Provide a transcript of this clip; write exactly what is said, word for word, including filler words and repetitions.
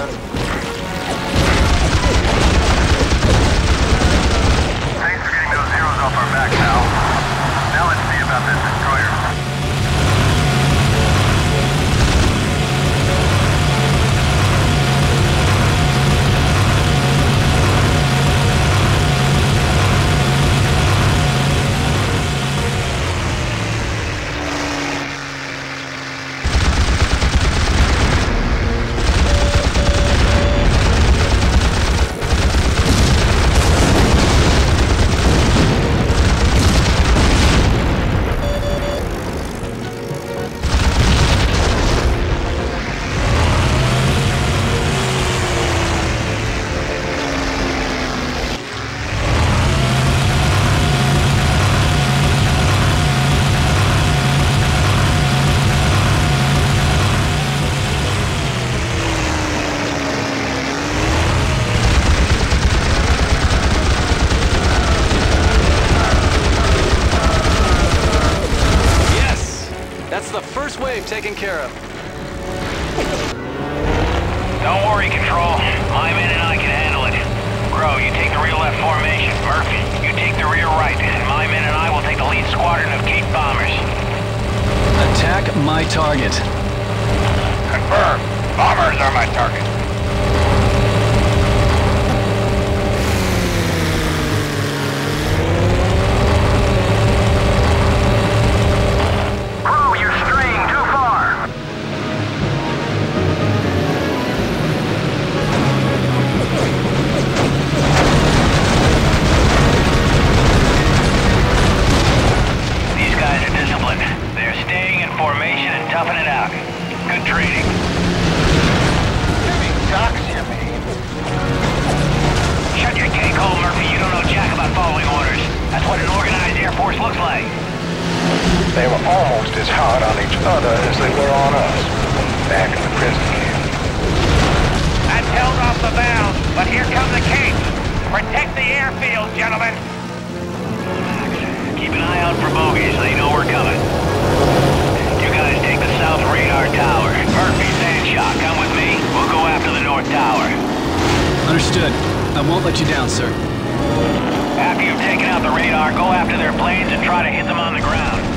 that. Thanks for getting those zeros off our back, pal. Now let's see about that destroyer. First wave taken care of. Don't worry, Control. My men and I can handle it. Crow, you take the rear left formation. Murphy, you take the rear right. And my men and I will take the lead squadron of Cape bombers. Attack my target. Confirm. Bombers are my target. Formation and toughing it out. Good training. Maybe Doc's here, man. Shut your cake hole, Murphy. You don't know jack about following orders. That's what an organized Air Force looks like. They were almost as hard on each other as they were on us back in the prison camp. That's held off the valve, but here come the Capes. Protect the airfield, gentlemen. Keep an eye out for bogeys. They know we're coming. You guys take the south radar tower. Murphy, Sandshaw, come with me. We'll go after the north tower. Understood. I won't let you down, sir. After you've taken out the radar, go after their planes and try to hit them on the ground.